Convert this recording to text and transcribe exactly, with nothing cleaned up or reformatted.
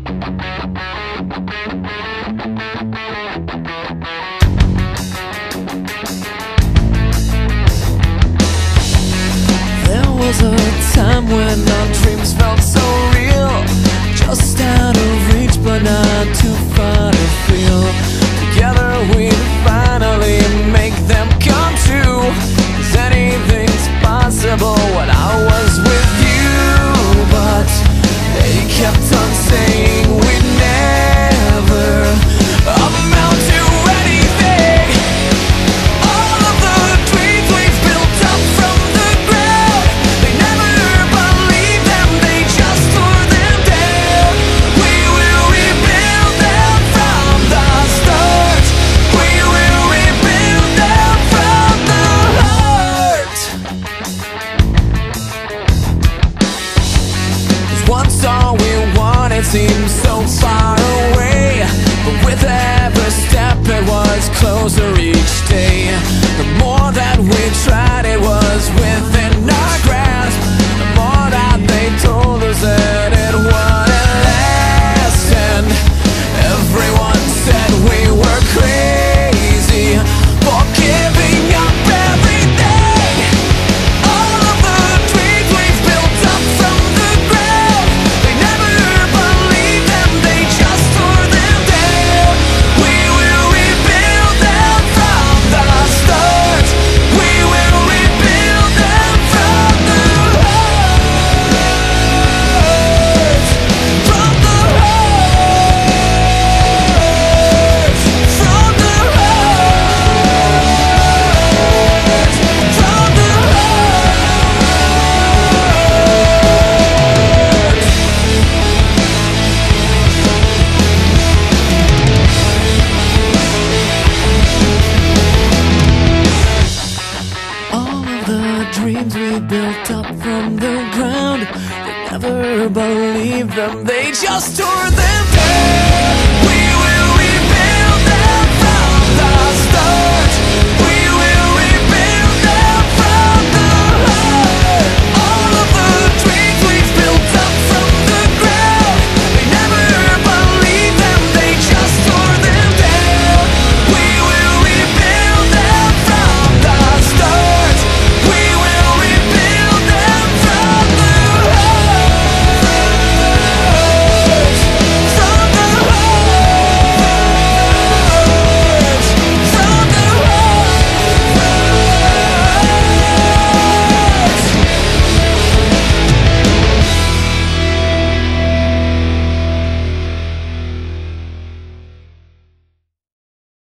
There was a time when our dreams felt so real, just out of reach but not too far to feel. Together we'd finally make them come true, 'cause anything's possible when I was with you. But they kept on saying we'd never amount to anything. All of the dreams we've built up from the ground, they never believed them, they just tore them down. We will rebuild them from the start. We will rebuild them from the heart. 'Cause once all we wanted seemed so far away, but with every step it was closer each day. The more that we tried, it was within our grasp. The more that they told us that it wouldn't last, and everyone said we were crazy for giving up everything. All of the dreams we've built up from the ground, they never believed them, they just tore them down. We will rebuild them from the start. We will rebuild them from the heart. From the heart. From the heart. From the heart. All of the dreams we built up from the ground, they never believed them, they just tore them down.